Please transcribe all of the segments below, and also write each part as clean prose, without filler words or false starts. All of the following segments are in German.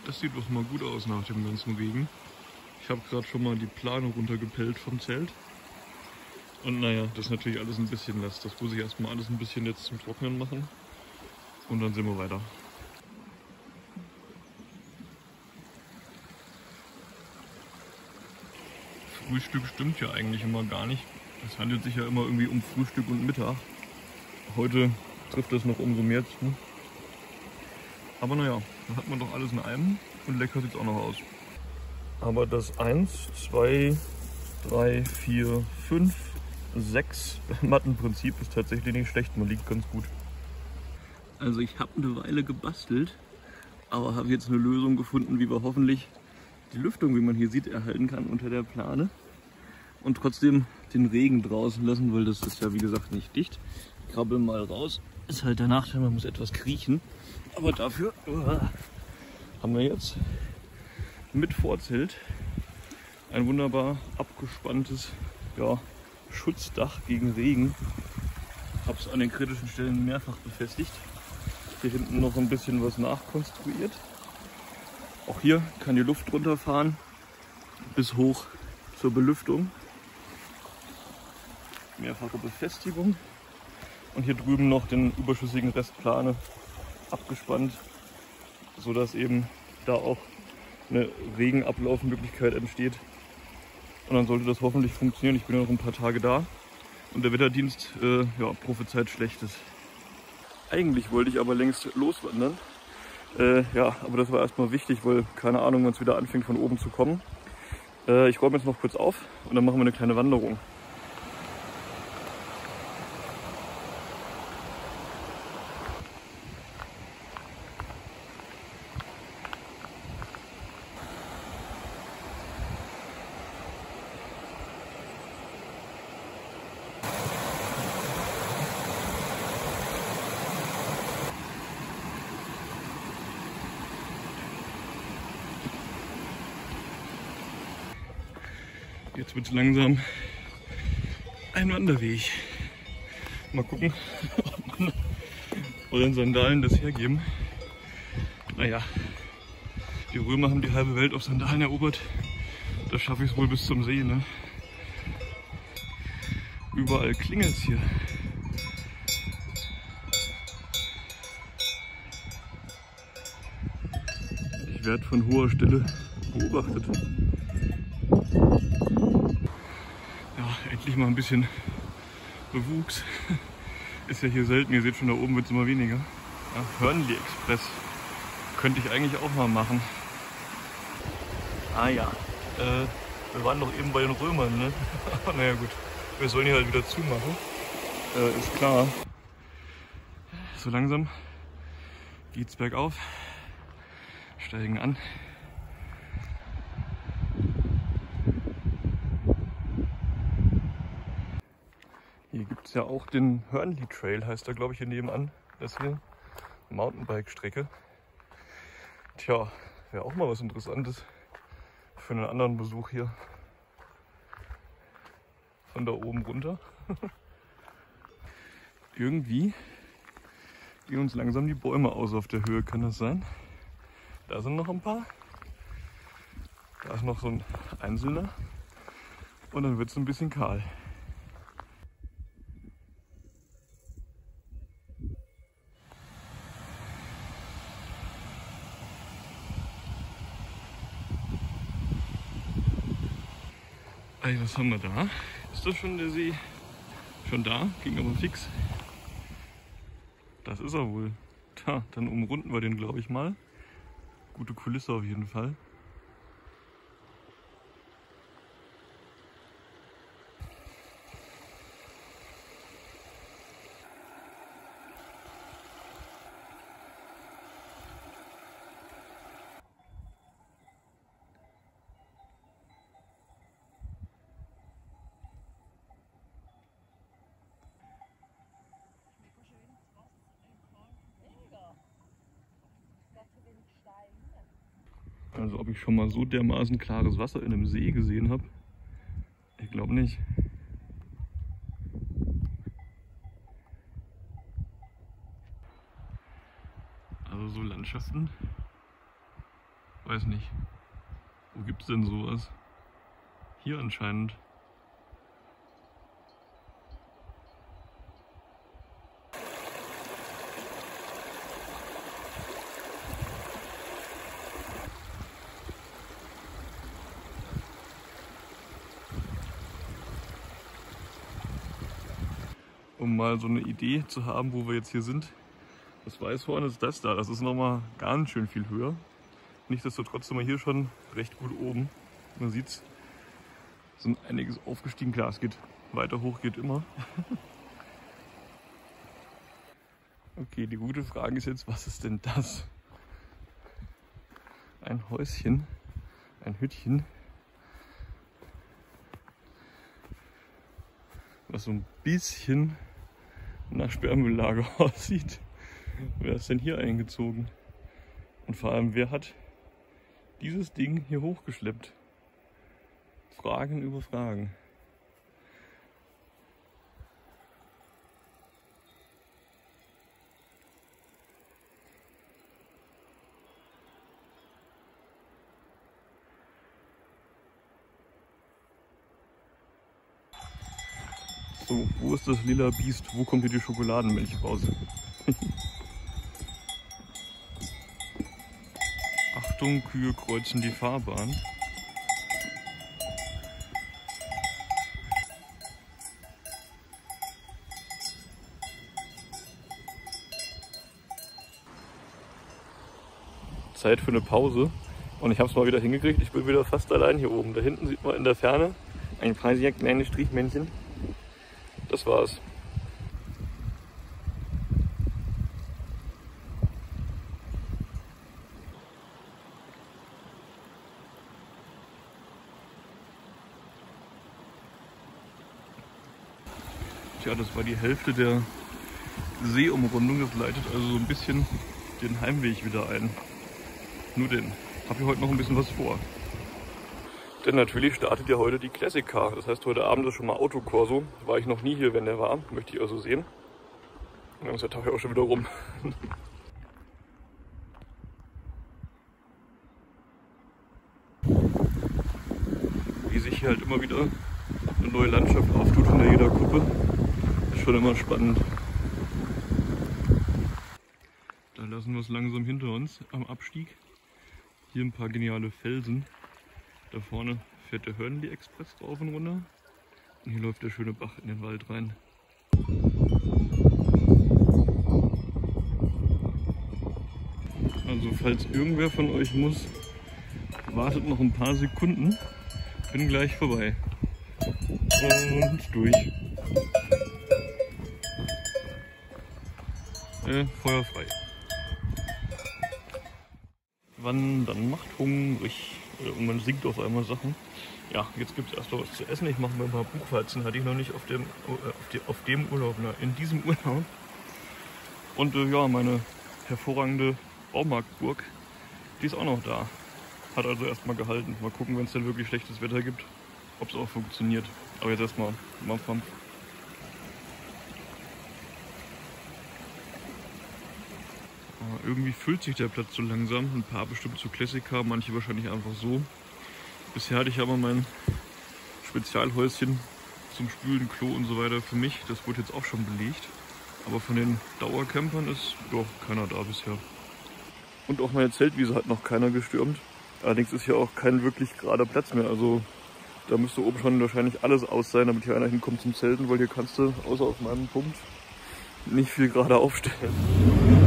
Das sieht doch mal gut aus nach dem ganzen Regen. Ich habe gerade schon mal die Plane runtergepellt vom Zelt. Und naja, das ist natürlich alles ein bisschen nass. Das muss ich erstmal alles ein bisschen jetzt zum Trocknen machen. Und dann sehen wir weiter. Frühstück stimmt ja eigentlich immer gar nicht. Es handelt sich ja immer irgendwie um Frühstück und Mittag. Heute trifft das noch umso mehr zu. Aber naja, dann hat man doch alles in einem und lecker sieht es auch noch aus. Aber das 1, 2, 3, 4, 5, 6 Mattenprinzip ist tatsächlich nicht schlecht. Man liegt ganz gut. Also ich habe eine Weile gebastelt, aber habe jetzt eine Lösung gefunden, wie wir hoffentlich die Lüftung, wie man hier sieht, erhalten kann unter der Plane. Und trotzdem den Regen draußen lassen, weil das ist ja wie gesagt nicht dicht. Ich krabbel mal raus. Ist halt der Nachteil, man muss etwas kriechen. Aber dafür haben wir jetzt mit Vorzelt ein wunderbar abgespanntes Schutzdach gegen Regen. Habe es an den kritischen Stellen mehrfach befestigt. Hier hinten noch ein bisschen was nachkonstruiert. Auch hier kann die Luft runterfahren bis hoch zur Belüftung. Mehrfache Befestigung. Und hier drüben noch den überschüssigen Rest Plane abgespannt, sodass eben da auch eine Regenablaufmöglichkeit entsteht. Und dann sollte das hoffentlich funktionieren. Ich bin ja noch ein paar Tage da und der Wetterdienst prophezeit Schlechtes. Eigentlich wollte ich aber längst loswandern. Aber das war erstmal wichtig, weil keine Ahnung, wann es wieder anfängt von oben zu kommen. Ich räume jetzt noch kurz auf und dann machen wir eine kleine Wanderung. Jetzt wird es langsam ein Wanderweg. Mal gucken, ob meine ollen Sandalen das hergeben. Naja, die Römer haben die halbe Welt auf Sandalen erobert. Das schaffe ich es wohl bis zum See, ne? Überall klingelt es hier. Ich werde von hoher Stelle beobachtet. Endlich mal ein bisschen Bewuchs. Ist ja hier selten, ihr seht schon, da oben wird es immer weniger. Ja, Hörnli Express könnte ich eigentlich auch mal machen. Ah ja, wir waren doch eben bei den Römern, ne? Naja gut, wir sollen hier halt wieder zumachen. Ist klar. So langsam geht's bergauf, steigen an. Hier gibt es ja auch den Hörnli Trail, heißt er glaube ich hier nebenan. Das ist hier Mountainbike-Strecke. Tja, wäre auch mal was Interessantes für einen anderen Besuch hier. Von da oben runter. Irgendwie gehen uns langsam die Bäume aus auf der Höhe, kann das sein? Da sind noch ein paar. Da ist noch so ein einzelner. Und dann wird es ein bisschen kahl. Ey, was haben wir da? Ist das schon der See? Schon da? Ging aber fix. Das ist er wohl. Tja, dann umrunden wir den, glaube ich mal. Gute Kulisse auf jeden Fall. Also ob ich schon mal so dermaßen klares Wasser in einem See gesehen habe, ich glaube nicht. Also so Landschaften Weiß nicht. Wo gibt's denn sowas? Hier anscheinend. Um mal so eine Idee zu haben, wo wir jetzt hier sind. Das Weißhorn ist das da. Das ist nochmal ganz schön viel höher. Nichtsdestotrotz sind wir hier schon recht gut oben. Man sieht's. Es sind einiges aufgestiegen. Klar, es geht weiter hoch, geht immer. Okay, die gute Frage ist jetzt, was ist denn das? Ein Häuschen, ein Hüttchen, was so ein bisschen nach Sperrmülllager aussieht. Wer ist denn hier eingezogen? Und vor allem, wer hat dieses Ding hier hochgeschleppt? Fragen über Fragen. So, wo ist das lila Biest? Wo kommt hier die Schokoladenmilch raus? Achtung, Kühe kreuzen die Fahrbahn. Zeit für eine Pause. Und ich habe es mal wieder hingekriegt. Ich bin wieder fast allein hier oben. Da hinten sieht man in der Ferne ein paar sehr kleine Strichmännchen. Das war's. Tja, das war die Hälfte der Seeumrundung. Das leitet also so ein bisschen den Heimweg wieder ein. Nur den. Habe ich heute noch ein bisschen was vor. Denn natürlich startet ja heute die Classic Car. Das heißt, heute Abend ist schon mal Autokorso. War ich noch nie hier, wenn der war. Möchte ich also sehen. Und dann ist der Tag ja auch schon wieder rum. Wie sich hier halt immer wieder eine neue Landschaft auftut hinter jeder Kuppe. Ist schon immer spannend. Da lassen wir es langsam hinter uns am Abstieg. Hier ein paar geniale Felsen. Da vorne fährt der Hörnli Express drauf und runter. Und hier läuft der schöne Bach in den Wald rein. Also falls irgendwer von euch muss, wartet noch ein paar Sekunden. Bin gleich vorbei. Und durch. Feuer frei. Wandern macht hungrig. Und man singt auf einmal Sachen. Ja, jetzt gibt es erst noch was zu essen. Ich mache mir ein paar Buchweizen. Hatte ich noch nicht auf dem Urlaub, in diesem Urlaub. Und ja, meine hervorragende Baumarktburg, die ist auch noch da. Hat also erstmal gehalten. Mal gucken, wenn es dann wirklich schlechtes Wetter gibt, ob es auch funktioniert. Aber jetzt erstmal Mampf. Irgendwie füllt sich der Platz so langsam. Ein paar bestimmt zu Klassiker, manche wahrscheinlich einfach so. Bisher hatte ich aber mein Spezialhäuschen zum Spülen, Klo und so weiter für mich. Das wurde jetzt auch schon belegt. Aber von den Dauercampern ist doch keiner da bisher. Und auch meine Zeltwiese hat noch keiner gestürmt. Allerdings ist hier auch kein wirklich gerader Platz mehr. Also da müsste oben schon wahrscheinlich alles aus sein, damit hier einer hinkommt zum Zelten, weil hier kannst du, außer auf meinem Punkt, nicht viel gerade aufstellen.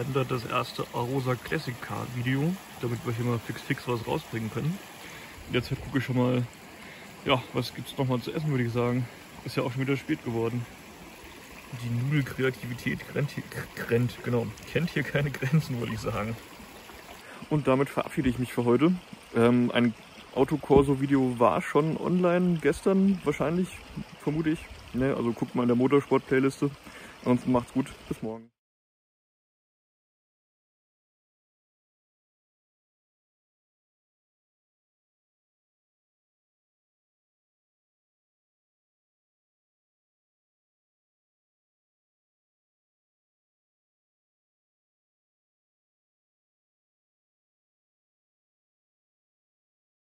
gerendert das erste Arosa Classic Car Video, damit wir hier mal fix was rausbringen können. Jetzt gucke ich schon mal, ja, was gibt es noch mal zu essen, würde ich sagen. Ist ja auch schon wieder spät geworden. Die Nudelkreativität kennt hier keine Grenzen, würde ich sagen. Und damit verabschiede ich mich für heute. Ein Autokorso-Video war schon online gestern, wahrscheinlich, vermute ich. Ne, also guckt mal in der Motorsport-Playliste. Ansonsten macht's gut, bis morgen.